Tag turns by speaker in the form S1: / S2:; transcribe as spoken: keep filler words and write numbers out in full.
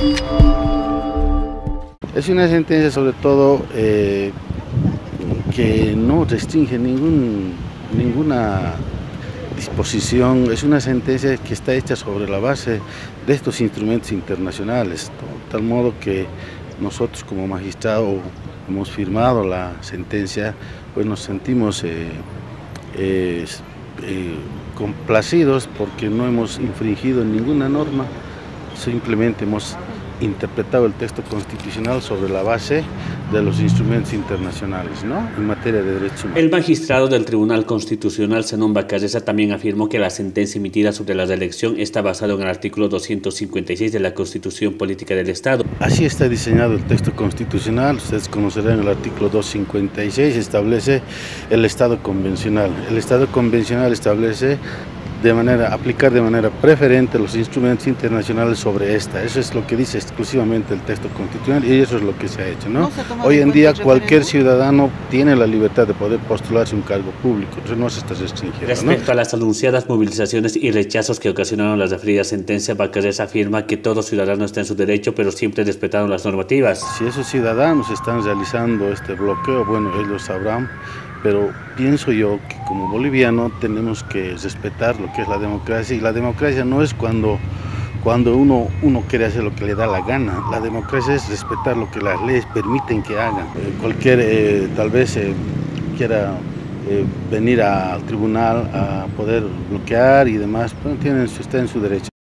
S1: Es una sentencia sobre todo eh, que no restringe ningún, ninguna disposición, es una sentencia que está hecha sobre la base de estos instrumentos internacionales, de tal modo que nosotros como magistrados hemos firmado la sentencia, pues nos sentimos eh, eh, eh, complacidos porque no hemos infringido ninguna norma, simplemente hemos interpretado el texto constitucional sobre la base de los instrumentos internacionales, ¿no?, en materia de derechos humanos.
S2: El magistrado del Tribunal Constitucional, Zenón Bacarreza, también afirmó que la sentencia emitida sobre la reelección está basada en el artículo doscientos cincuenta y seis de la Constitución Política del Estado.
S1: Así está diseñado el texto constitucional. Ustedes conocerán el artículo doscientos cincuenta y seis, establece el Estado convencional. El Estado convencional establece de manera, aplicar de manera preferente los instrumentos internacionales sobre esta. Eso es lo que dice exclusivamente el texto constitucional y eso es lo que se ha hecho, ¿no? Hoy en día cualquier ciudadano tiene la libertad de poder postularse a un cargo público, entonces no se está restringiendo,
S2: Respecto
S1: ¿no?
S2: a las anunciadas movilizaciones y rechazos que ocasionaron la referida sentencia, Bacarreza afirma que todo ciudadano está en su derecho, pero siempre respetando las normativas.
S1: Si esos ciudadanos están realizando este bloqueo, bueno, ellos sabrán, pero pienso yo que como boliviano tenemos que respetar lo que es la democracia, y la democracia no es cuando, cuando uno, uno quiere hacer lo que le da la gana. La democracia es respetar lo que las leyes permiten que hagan. Eh, cualquier, eh, tal vez eh, quiera eh, venir al tribunal a poder bloquear y demás, bueno, tienen, está en su derecho.